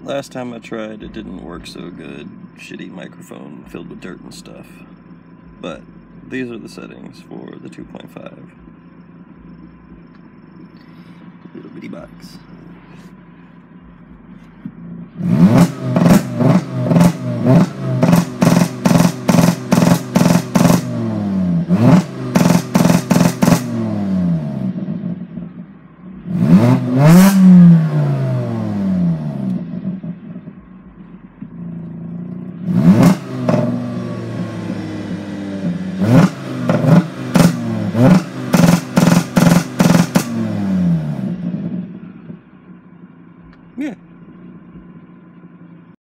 last time I tried, it didn't work so good. Shitty microphone filled with dirt and stuff. But these are the settings for the 2.5. Little bitty box.